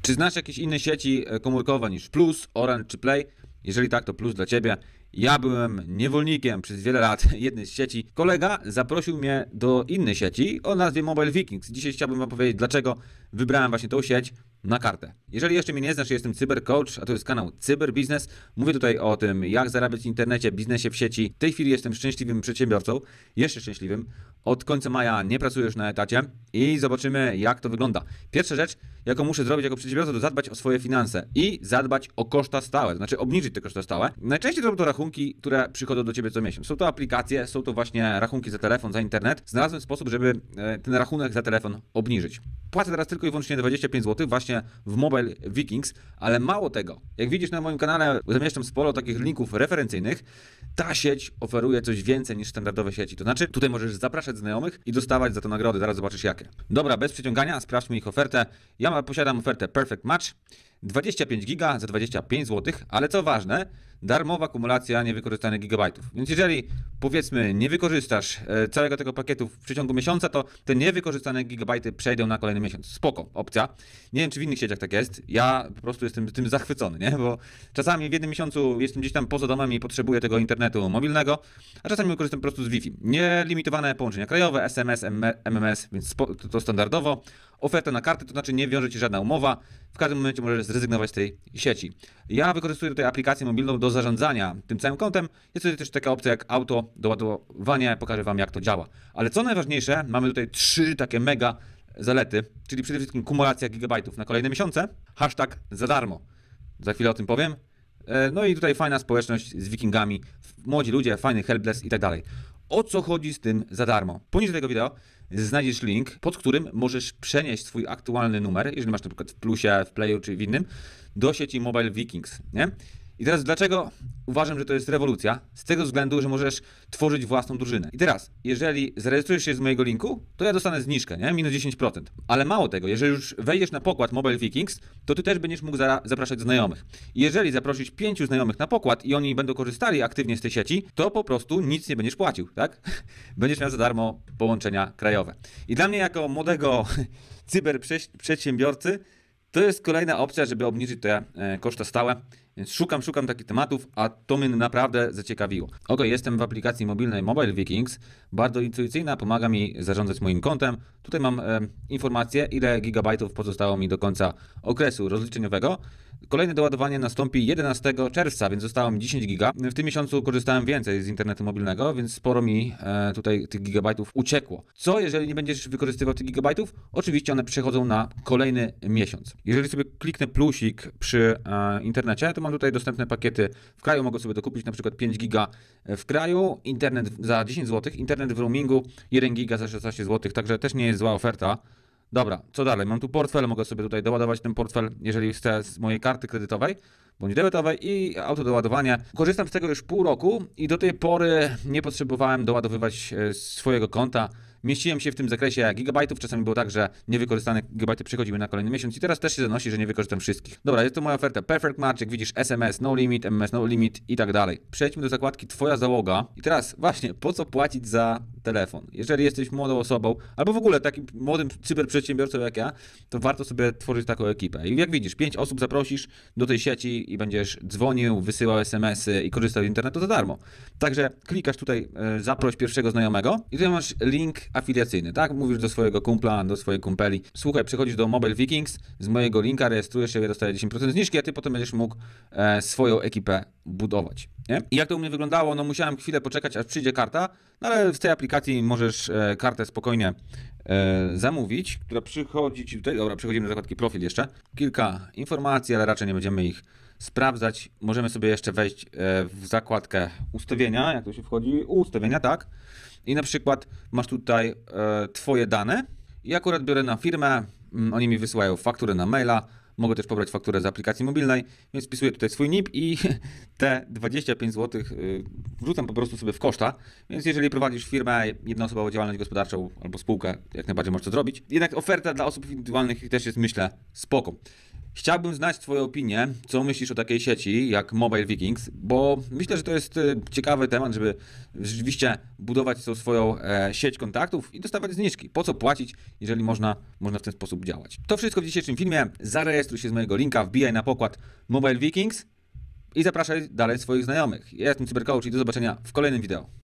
Czy znasz jakieś inne sieci komórkowe niż Plus, Orange czy Play? Jeżeli tak, to plus dla Ciebie. Ja byłem niewolnikiem przez wiele lat jednej z sieci. Kolega zaprosił mnie do innej sieci o nazwie Mobile Vikings. Dzisiaj chciałbym Wam powiedzieć, dlaczego wybrałem właśnie tą sieć na kartę. Jeżeli jeszcze mnie nie znasz, jestem cybercoach, a to jest kanał Cyberbiznes. Mówię tutaj o tym, jak zarabiać w internecie, biznesie w sieci. W tej chwili jestem szczęśliwym przedsiębiorcą, jeszcze szczęśliwym. Od końca maja nie pracuję już na etacie i zobaczymy, jak to wygląda. Pierwsza rzecz, jaką muszę zrobić jako przedsiębiorca, to zadbać o swoje finanse i zadbać o koszta stałe, znaczy obniżyć te koszta stałe. Najczęściej to są to rachunki, które przychodzą do Ciebie co miesiąc. Są to aplikacje, są to właśnie rachunki za telefon, za internet. Znalazłem sposób, żeby ten rachunek za telefon obniżyć. Płacę teraz tylko i wyłącznie 25 zł właśnie w Mobile Vikings, ale mało tego. Jak widzisz na moim kanale, zamieszczam sporo takich linków referencyjnych. Ta sieć oferuje coś więcej niż standardowe sieci. To znaczy, tutaj możesz zapraszać znajomych i dostawać za to nagrody. Zaraz zobaczysz jakie. Dobra, bez przeciągania, sprawdźmy ich ofertę. Ja posiadam ofertę Perfect Match. 25 giga za 25 zł, ale co ważne, darmowa kumulacja niewykorzystanych gigabajtów. Więc jeżeli, powiedzmy, nie wykorzystasz całego tego pakietu w przeciągu miesiąca, to te niewykorzystane gigabajty przejdą na kolejny miesiąc. Spoko, opcja. Nie wiem, czy w innych sieciach tak jest. Ja po prostu jestem tym zachwycony, nie? Bo czasami w jednym miesiącu jestem gdzieś tam poza domem i potrzebuję tego internetu mobilnego, a czasami korzystam po prostu z Wi-Fi. Nielimitowane połączenia krajowe, SMS, MMS, więc to standardowo. Oferta na kartę, to znaczy nie wiąże Ci żadna umowa. W każdym momencie możesz zrezygnować z tej sieci. Ja wykorzystuję tutaj aplikację mobilną do zarządzania tym całym kontem. Jest tutaj też taka opcja jak auto doładowanie. Pokażę Wam, jak to działa. Ale co najważniejsze, mamy tutaj 3 takie mega zalety, czyli przede wszystkim kumulacja gigabajtów na kolejne miesiące. Hashtag za darmo. Za chwilę o tym powiem. No i tutaj fajna społeczność z wikingami, młodzi ludzie, fajny helpdesk i tak dalej. O co chodzi z tym za darmo? Poniżej tego wideo znajdziesz link, pod którym możesz przenieść swój aktualny numer, jeżeli masz na przykład w Plusie, w Playu czy w innym, do sieci Mobile Vikings, nie? I teraz dlaczego uważam, że to jest rewolucja? Z tego względu, że możesz tworzyć własną drużynę. I teraz, jeżeli zarejestrujesz się z mojego linku, to ja dostanę zniżkę, nie? Minus 10%. Ale mało tego, jeżeli już wejdziesz na pokład Mobile Vikings, to ty też będziesz mógł zapraszać znajomych. I jeżeli zaprosisz 5 znajomych na pokład i oni będą korzystali aktywnie z tej sieci, to po prostu nic nie będziesz płacił, tak? Będziesz miał za darmo połączenia krajowe. I dla mnie jako młodego cyberprzedsiębiorcy to jest kolejna opcja, żeby obniżyć te koszta stałe. Więc szukam takich tematów, a to mnie naprawdę zaciekawiło. Jestem w aplikacji mobilnej Mobile Vikings. Bardzo intuicyjna, pomaga mi zarządzać moim kontem. Tutaj mam informację, ile gigabajtów pozostało mi do końca okresu rozliczeniowego. Kolejne doładowanie nastąpi 11 czerwca, więc zostało mi 10 giga. W tym miesiącu korzystałem więcej z internetu mobilnego, więc sporo mi tutaj tych gigabajtów uciekło. Co jeżeli nie będziesz wykorzystywał tych gigabajtów? Oczywiście one przechodzą na kolejny miesiąc. Jeżeli sobie kliknę plusik przy internecie, to mam tutaj dostępne pakiety w kraju. Mogę sobie dokupić na przykład 5 giga w kraju, internet za 10 zł, internet w roamingu 1 giga za 16 zł, także też nie jest zła oferta. Dobra, co dalej? Mam tu portfel, mogę sobie tutaj doładować ten portfel, jeżeli chcę, z mojej karty kredytowej bądź debetowej i autodoładowanie. Korzystam z tego już pół roku i do tej pory nie potrzebowałem doładowywać swojego konta. Mieściłem się w tym zakresie gigabajtów, czasami było tak, że niewykorzystane gigabajty przechodziły na kolejny miesiąc i teraz też się zanosi, że nie wykorzystam wszystkich. Dobra, jest to moja oferta Perfect Match, jak widzisz SMS, no limit, MMS, no limit i tak dalej. Przejdźmy do zakładki Twoja załoga i teraz właśnie, po co płacić za telefon? Jeżeli jesteś młodą osobą, albo w ogóle takim młodym cyberprzedsiębiorcą jak ja, to warto sobie tworzyć taką ekipę. I jak widzisz, 5 osób zaprosisz do tej sieci i będziesz dzwonił, wysyłał SMS-y i korzystał z internetu za darmo. Także klikasz tutaj zaproś pierwszego znajomego i tutaj masz link afiliacyjny, tak? Mówisz do swojego kumpla, do swojej kumpeli. Słuchaj, przechodzisz do Mobile Vikings, z mojego linka rejestrujesz się, dostajesz 10% zniżki, a ty potem będziesz mógł swoją ekipę budować, nie? I jak to u mnie wyglądało? No musiałem chwilę poczekać, aż przyjdzie karta, no ale w tej aplikacji możesz kartę spokojnie zamówić, która przychodzi ci tutaj. Dobra, przechodzimy do zakładki profil jeszcze. Kilka informacji, ale raczej nie będziemy ich sprawdzać. Możemy sobie jeszcze wejść w zakładkę ustawienia, jak to się wchodzi, ustawienia, tak? I na przykład masz tutaj Twoje dane i akurat biorę na firmę, oni mi wysyłają fakturę na maila, mogę też pobrać fakturę z aplikacji mobilnej, więc wpisuję tutaj swój NIP i te 25 zł wrzucam po prostu sobie w koszta, więc jeżeli prowadzisz firmę, jednoosobową działalność gospodarczą albo spółkę, jak najbardziej możesz to zrobić. Jednak oferta dla osób indywidualnych też jest, myślę, spoko. Chciałbym znać Twoją opinię, co myślisz o takiej sieci jak Mobile Vikings, bo myślę, że to jest ciekawy temat, żeby rzeczywiście budować tą swoją sieć kontaktów i dostawać zniżki. Po co płacić, jeżeli można w ten sposób działać? To wszystko w dzisiejszym filmie. Zarejestruj się z mojego linka, wbijaj na pokład Mobile Vikings i zapraszaj dalej swoich znajomych. Ja jestem Cybercoach i do zobaczenia w kolejnym wideo.